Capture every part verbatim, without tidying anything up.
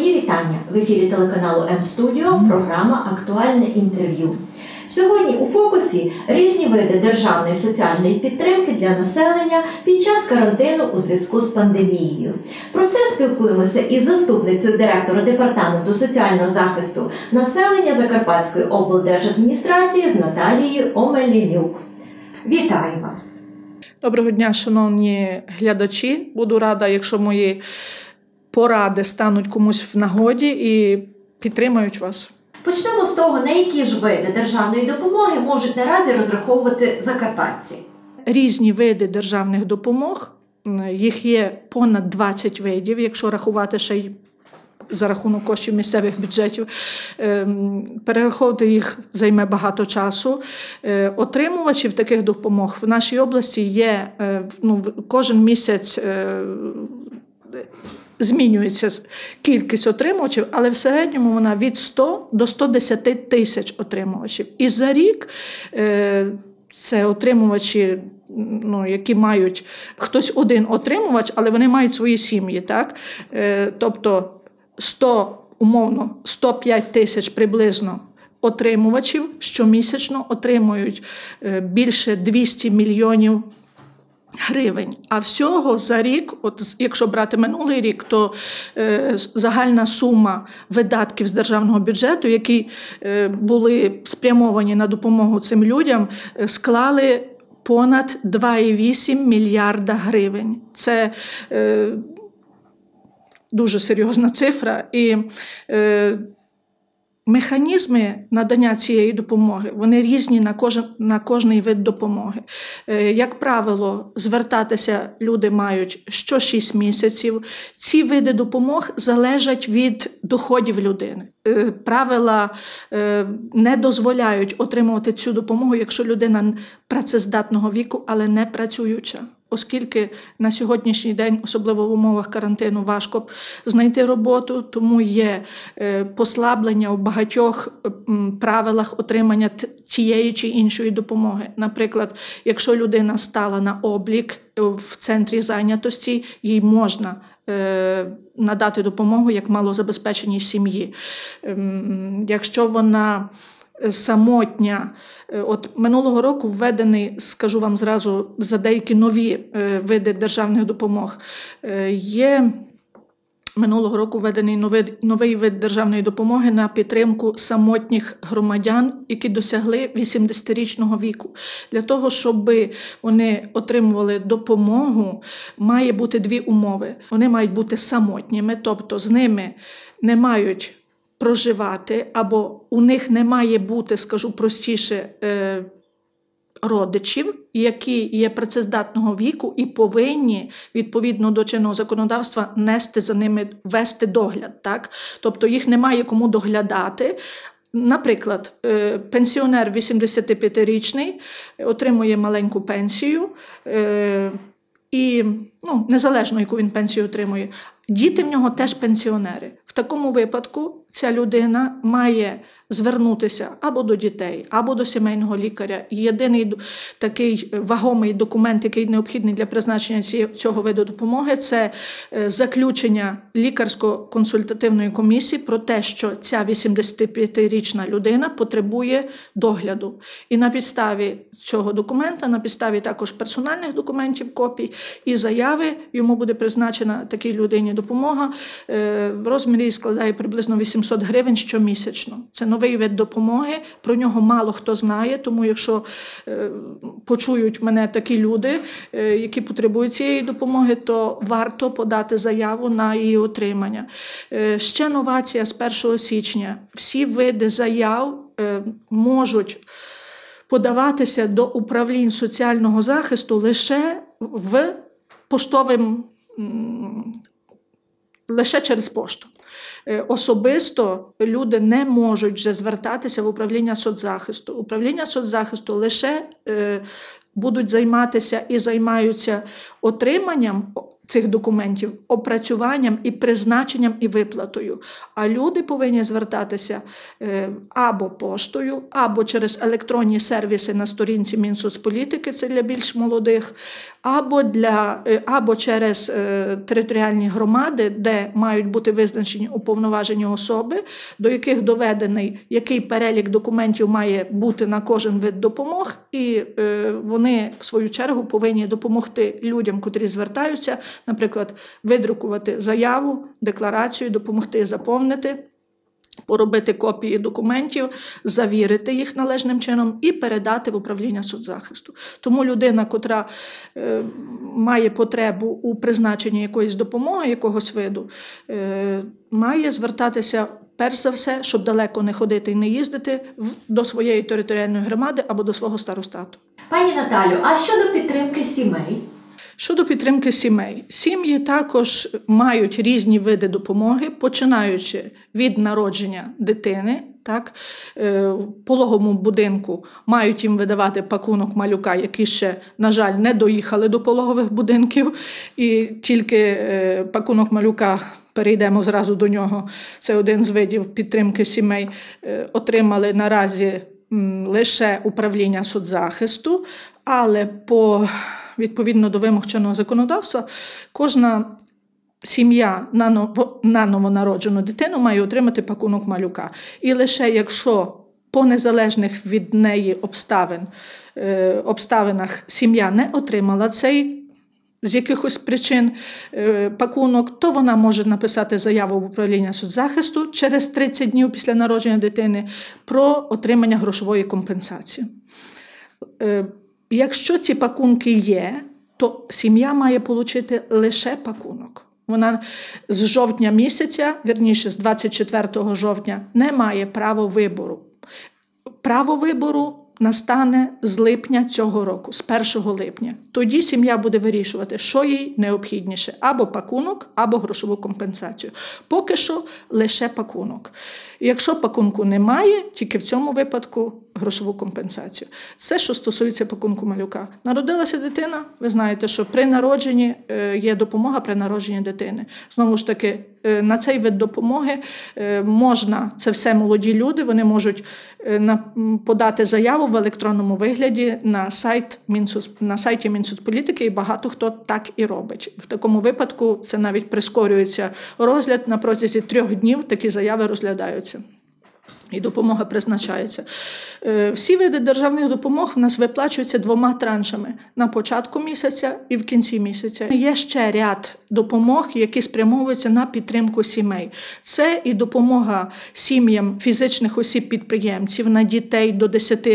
Мої вітання! В ефірі телеканалу М-Студіо програма «Актуальне інтерв'ю». Сьогодні у фокусі різні види державної соціальної підтримки для населення під час карантину у зв'язку з пандемією. Про це спілкуємося із заступницею директора Департаменту соціального захисту населення Закарпатської облдержадміністрації з Наталією Омелянюк. Вітаю вас! Доброго дня, шановні глядачі. Буду рада, якщо мої поради стануть комусь в нагоді і підтримають вас. Почнемо з того, на які ж види державної допомоги можуть наразі розраховувати закарпатці. Різні види державних допомог, їх є понад двадцять видів, якщо рахувати ще й за рахунок коштів місцевих бюджетів. Перераховувати їх займе багато часу. Отримувачів таких допомог в нашій області є, ну, кожен місяць змінюється кількість отримувачів, але в середньому вона від ста до ста десяти тисяч отримувачів. І за рік це отримувачі, ну, які мають хтось один отримувач, але вони мають свої сім'ї, так? Тобто сто, умовно, сто п'ять тисяч приблизно отримувачів щомісячно отримують більше двісті мільйонів гривень. А всього за рік, от якщо брати минулий рік, то е, загальна сума видатків з державного бюджету, які е, були спрямовані на допомогу цим людям, е, склали понад два цілих вісім десятих мільярда гривень. Це е, дуже серйозна цифра. І е, механізми надання цієї допомоги, вони різні на кожен, на кожний вид допомоги. Як правило, звертатися люди мають що шість місяців. Ці види допомог залежать від доходів людини. Правила не дозволяють отримувати цю допомогу, якщо людина працездатного віку, але не працююча. Оскільки на сьогоднішній день, особливо в умовах карантину, важко знайти роботу, тому є послаблення у багатьох правилах отримання тієї чи іншої допомоги. Наприклад, якщо людина стала на облік в центрі зайнятості, їй можна надати допомогу як малозабезпеченій сім'ї. Якщо вона самотня. От минулого року введений, скажу вам зразу, за деякі нові види державних допомог. Є минулого року введений новий, новий вид державної допомоги на підтримку самотніх громадян, які досягли вісімдесятирічного віку. Для того, щоб вони отримували допомогу, має бути дві умови. Вони мають бути самотніми, тобто з ними не мають проживати, або у них не має бути, скажу простіше, родичів, які є працездатного віку і повинні, відповідно до чинного законодавства, нести за ними, вести догляд. Так? Тобто їх немає кому доглядати. Наприклад, пенсіонер вісімдесятип'ятирічний отримує маленьку пенсію, і, ну, незалежно, яку він пенсію отримує. Діти в нього теж пенсіонери. В такому випадку ця людина має звернутися або до дітей, або до сімейного лікаря. Єдиний такий вагомий документ, який необхідний для призначення цього виду допомоги, це заключення лікарсько-консультативної комісії про те, що ця вісімдесятип'ятирічна людина потребує догляду. І на підставі цього документа, на підставі також персональних документів, копій і заяви, йому буде призначена такій людині допомога. В розмірі складає приблизно вісімсот гривень щомісячно. Це новий вид допомоги, про нього мало хто знає, тому якщо е, почують мене такі люди, е, які потребують цієї допомоги, то варто подати заяву на її отримання. Е, ще новація з першого січня. Всі види заяв е, можуть подаватися до управлінь соціального захисту лише в поштовим, лише через пошту. Особисто люди не можуть вже звертатися в управління соцзахисту. Управління соцзахисту лише е, будуть займатися і займаються отриманням цих документів опрацюванням і призначенням і виплатою. А люди повинні звертатися або поштою, або через електронні сервіси на сторінці Мінсоцполітики, це для більш молодих, або, для, або через територіальні громади, де мають бути визначені уповноважені особи, до яких доведений, який перелік документів має бути на кожен вид допомог, і вони, в свою чергу, повинні допомогти людям, котрі звертаються, наприклад, видрукувати заяву, декларацію, допомогти заповнити, поробити копії документів, завірити їх належним чином і передати в управління соцзахисту. Тому людина, котра е, має потребу у призначенні якоїсь допомоги, якогось виду, е, має звертатися перш за все, щоб далеко не ходити і не їздити в, до своєї територіальної громади або до свого старостату. Пані Наталю, а щодо підтримки сімей? Щодо підтримки сімей. Сім'ї також мають різні види допомоги, починаючи від народження дитини. Так, в пологовому будинку мають їм видавати пакунок малюка, які ще, на жаль, не доїхали до пологових будинків. І тільки пакунок малюка, перейдемо зразу до нього, це один з видів підтримки сімей, отримали наразі лише управління соцзахисту, але по відповідно до вимог чинного законодавства, кожна сім'я на, ново, на новонароджену дитину має отримати пакунок малюка. І лише якщо по незалежних від неї обставин, е, обставинах сім'я не отримала цей з якихось причин е, пакунок, то вона може написати заяву в управління соцзахисту через тридцять днів після народження дитини про отримання грошової компенсації. Е, Якщо ці пакунки є, то сім'я має отримати лише пакунок. Вона з жовтня місяця, вірніше, з двадцять четвертого жовтня, не має права вибору. Право вибору настане з липня цього року, з першого липня. Тоді сім'я буде вирішувати, що їй необхідніше. Або пакунок, або грошову компенсацію. Поки що лише пакунок. Якщо пакунку немає, тільки в цьому випадку грошову компенсацію. Це, що стосується пакунку малюка. Народилася дитина, ви знаєте, що при народженні є допомога при народженні дитини. Знову ж таки, на цей вид допомоги можна, це все молоді люди, вони можуть подати заяву в електронному вигляді на, сайт Мінсоц, на сайті Мінсоцполітики, і багато хто так і робить. В такому випадку це навіть прискорюється розгляд, на протязі трьох днів такі заяви розглядаються. І допомога призначається. Всі види державних допомог в нас виплачуються двома траншами – на початку місяця і в кінці місяця. Є ще ряд допомог, які спрямовуються на підтримку сімей. Це і допомога сім'ям фізичних осіб-підприємців, на дітей до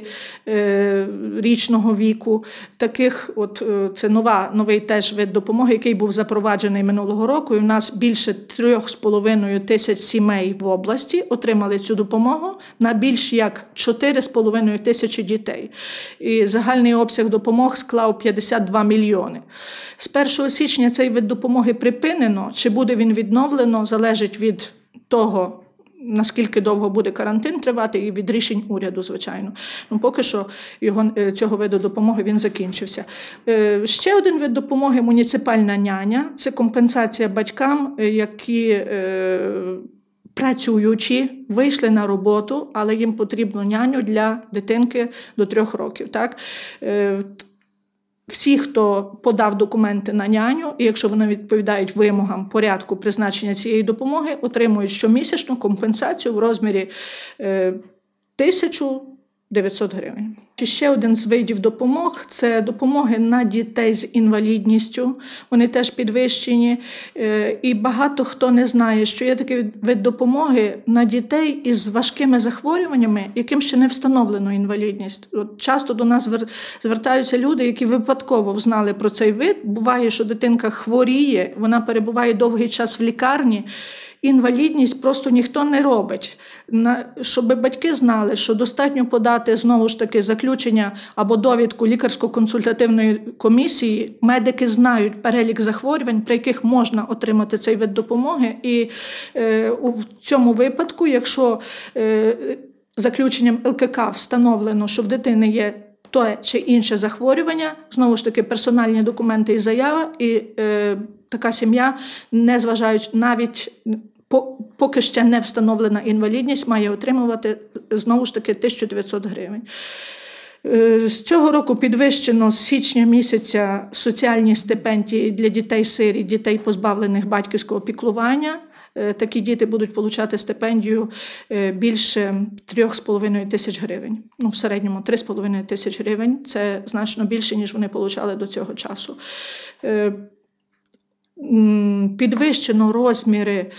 десятирічного віку. Таких, от, це нова, новий теж вид допомоги, який був запроваджений минулого року. І в нас більше трьох з половиною тисяч сімей в області отримали цю допомогу на більш як чотири з половиною тисячі дітей. І загальний обсяг допомог склав п'ятдесят два мільйони. З першого січня цей вид допомоги припинено. Чи буде він відновлено, залежить від того, наскільки довго буде карантин тривати, і від рішень уряду, звичайно. Ну, поки що його, цього виду допомоги він закінчився. Ще один вид допомоги – муніципальна няня. Це компенсація батькам, які працюючі, вийшли на роботу, але їм потрібно няню для дитинки до трьох років. Так? Всі, хто подав документи на няню, і якщо вони відповідають вимогам порядку призначення цієї допомоги, отримують щомісячну компенсацію в розмірі тисячу дев'ятсот гривень. Ще один з видів допомог – це допомоги на дітей з інвалідністю. Вони теж підвищені. І багато хто не знає, що є такий вид допомоги на дітей із важкими захворюваннями, яким ще не встановлено інвалідність. От часто до нас звертаються люди, які випадково взнали про цей вид. Буває, що дитинка хворіє, вона перебуває довгий час в лікарні, інвалідність просто ніхто не робить. Щоб батьки знали, що достатньо подати, знову ж таки, заключення або довідку лікарсько-консультативної комісії, медики знають перелік захворювань, при яких можна отримати цей вид допомоги. І е, у цьому випадку, якщо е, заключенням ел ка ка встановлено, що в дитини є те чи інше захворювання, знову ж таки, персональні документи і заява, і е, така сім'я, незважаючи навіть поки ще не встановлена інвалідність, має отримувати знову ж таки тисячу дев'ятсот гривень. З цього року підвищено з січня місяця соціальні стипендії для дітей-сиріт, дітей, позбавлених батьківського піклування. Такі діти будуть отримати стипендію більше трьох з половиною тисяч гривень. Ну, в середньому три з половиною тисяч гривень. Це значно більше, ніж вони отримали до цього часу. Підвищено розміри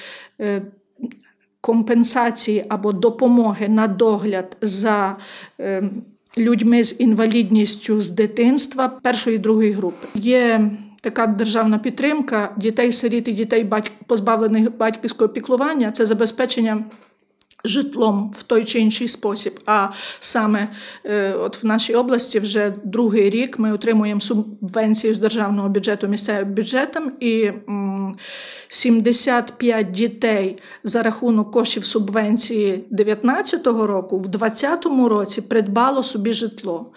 компенсації або допомоги на догляд за людьми з інвалідністю з дитинства першої і другої групи. Є така державна підтримка дітей-сиріт і дітей, позбавлених батьківського піклування – це забезпечення житлом в той чи інший спосіб. А саме от в нашій області вже другий рік ми отримуємо субвенцію з державного бюджету місцевим бюджетам, і сімдесят п'ять дітей за рахунок коштів субвенції дев'ятнадцятого року в двадцятому році придбало собі житло.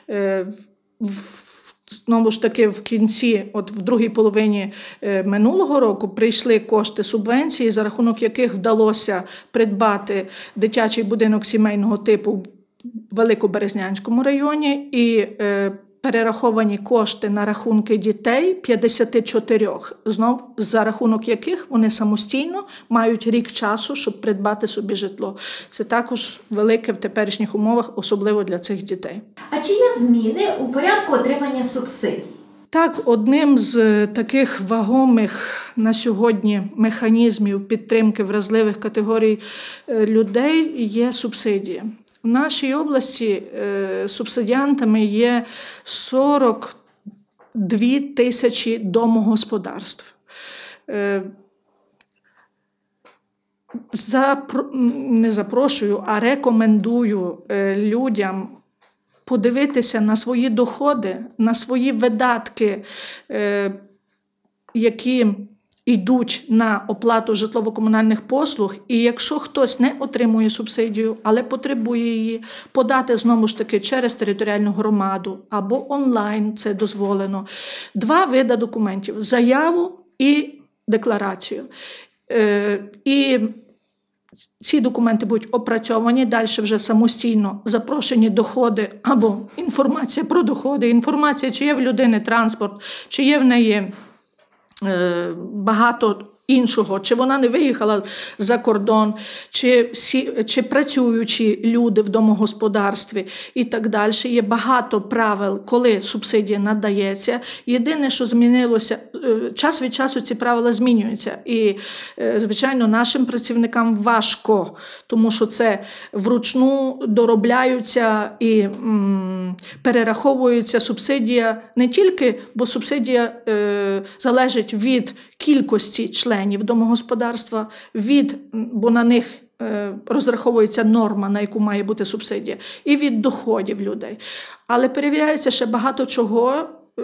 Знову ж таки, в кінці, от в другій половині минулого року прийшли кошти субвенції, за рахунок яких вдалося придбати дитячий будинок сімейного типу в Великоберезнянському районі, і е, перераховані кошти на рахунки дітей п'ятдесят чотири, знов за рахунок яких вони самостійно мають рік часу, щоб придбати собі житло. Це також велике в теперішніх умовах, особливо для цих дітей. А чи є зміни у порядку отримання субсидій? Так, одним з таких вагомих на сьогодні механізмів підтримки вразливих категорій людей є субсидія. В нашій області е, субсидіантами є сорок дві тисячі домогосподарств. Е, запро... Не запрошую, а рекомендую е, людям подивитися на свої доходи, на свої видатки, е, які йдуть на оплату житлово-комунальних послуг, і якщо хтось не отримує субсидію, але потребує її, подати знову ж таки через територіальну громаду або онлайн, це дозволено, два види документів – заяву і декларацію. Е, і ці документи будуть опрацьовані, далі вже самостійно запрошені доходи або інформація про доходи, інформація, чи є в людини транспорт, чи є в неї багато іншого, чи вона не виїхала за кордон, чи, всі, чи працюючі люди в домогосподарстві і так далі. Є багато правил, коли субсидія надається. Єдине, що змінилося, час від часу ці правила змінюються. І, звичайно, нашим працівникам важко, тому що це вручну доробляються і м, перераховується субсидія не тільки, бо субсидія е, залежить від кількості членів домогосподарства, від, бо на них е, розраховується норма, на яку має бути субсидія, і від доходів людей. Але перевіряється ще багато чого. Е,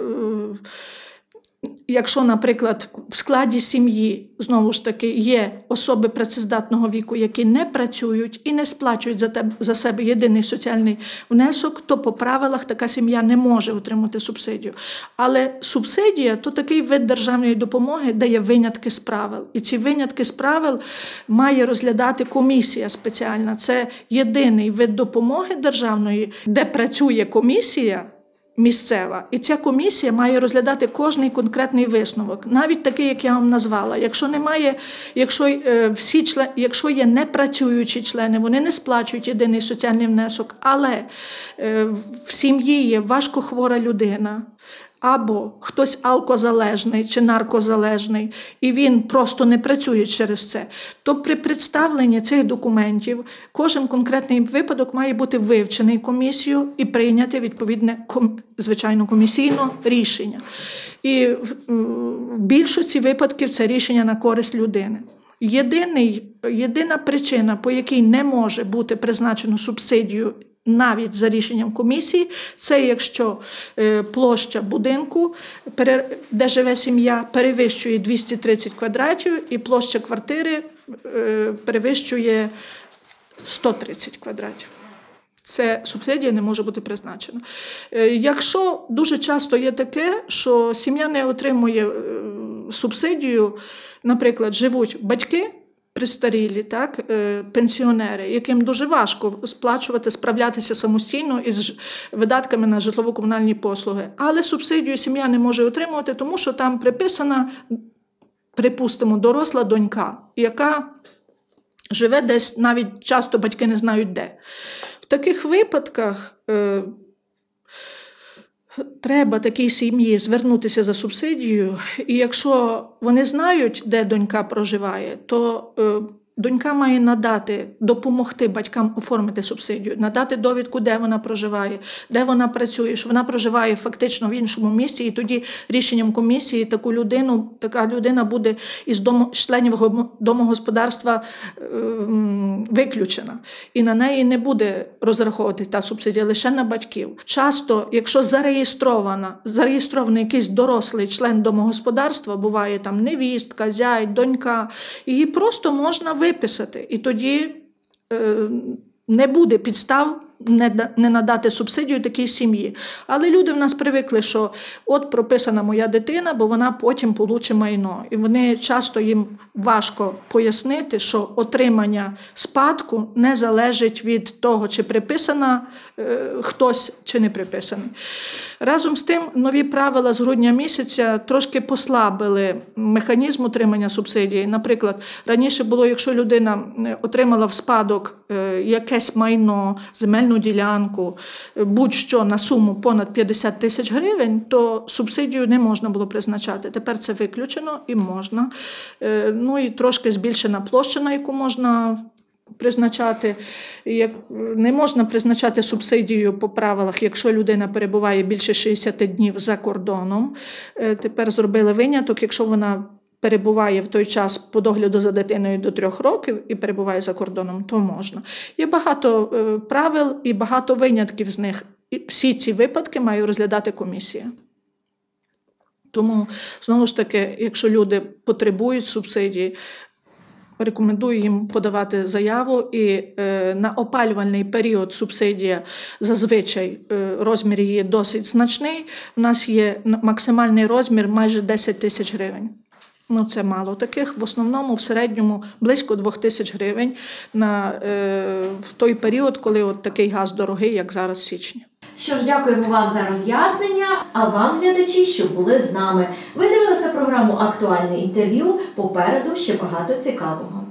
Якщо, наприклад, в складі сім'ї, знову ж таки, є особи працездатного віку, які не працюють і не сплачують за, тебе, за себе єдиний соціальний внесок, то по правилах така сім'я не може отримати субсидію. Але субсидія – то такий вид державної допомоги, де є винятки з правил. І ці винятки з правил має розглядати комісія спеціальна. Це єдиний вид допомоги державної, де працює комісія місцева. І ця комісія має розглядати кожний конкретний висновок, навіть такий, як я вам назвала. Якщо немає, якщо е, всі члени, якщо є непрацюючі члени, вони не сплачують єдиний соціальний внесок, але е, в сім'ї є важкохвора людина, або хтось алкозалежний чи наркозалежний, і він просто не працює через це, то при представленні цих документів кожен конкретний випадок має бути вивчений комісією і прийняти відповідне, звичайно, комісійне рішення. І в більшості випадків це рішення на користь людини. Єдиний, єдина причина, по якій не може бути призначено субсидію навіть за рішенням комісії, це якщо е, площа будинку, пере, де живе сім'я, перевищує двісті тридцять квадратів, і площа квартири е, перевищує сто тридцять квадратів. Це субсидія не може бути призначена. Е, якщо дуже часто є таке, що сім'я не отримує е, субсидію, наприклад, живуть батьки, престарілі, так, пенсіонери, яким дуже важко сплачувати, справлятися самостійно із видатками на житлово-комунальні послуги. Але субсидію сім'я не може отримувати, тому що там приписана, припустимо, доросла донька, яка живе десь, навіть часто батьки не знають де. В таких випадках е, треба такій сім'ї звернутися за субсидією, і якщо вони знають, де донька проживає, то е, донька має надати, допомогти батькам оформити субсидію, надати довідку, де вона проживає, де вона працює, що вона проживає фактично в іншому місці, і тоді рішенням комісії таку людину, така людина буде із дому, членів домогосподарства е, виключена. І на неї не буде розраховувати та субсидія, лише на батьків. Часто, якщо зареєстрована, зареєстрований якийсь дорослий член домогосподарства, буває там невістка, зять, донька, її просто можна виписати. І тоді е, не буде підстав не, не надати субсидію такій сім'ї. Але люди в нас привикли, що от прописана моя дитина, бо вона потім получить майно. І вони часто їм важко пояснити, що отримання спадку не залежить від того, чи приписана е, хтось, чи не приписаний. Разом з тим, нові правила з грудня місяця трошки послабили механізм отримання субсидії. Наприклад, раніше було, якщо людина отримала в спадок якесь майно, земельну ділянку, будь-що на суму понад п'ятдесят тисяч гривень, то субсидію не можна було призначати. Тепер це виключено і можна. Ну і трошки збільшена площа, на яку можна призначати. Як не можна призначати субсидію по правилах, якщо людина перебуває більше шістдесят днів за кордоном. Тепер зробили виняток, якщо вона перебуває в той час по догляду за дитиною до трьох років і перебуває за кордоном, то можна. Є багато правил і багато винятків з них. І всі ці випадки має розглядати комісія. Тому, знову ж таки, якщо люди потребують субсидії, рекомендую їм подавати заяву, і е, на опалювальний період субсидія зазвичай е, розмір її досить значний. У нас є максимальний розмір майже десять тисяч гривень. Ну, це мало таких. В основному, в середньому, близько двох тисяч гривень на, е, в той період, коли от такий газ дорогий, як зараз в січні. Що ж, дякуємо вам за роз'яснення, а вам, глядачі, що були з нами. Ви дивилися програму «Актуальне інтерв'ю», попереду ще багато цікавого.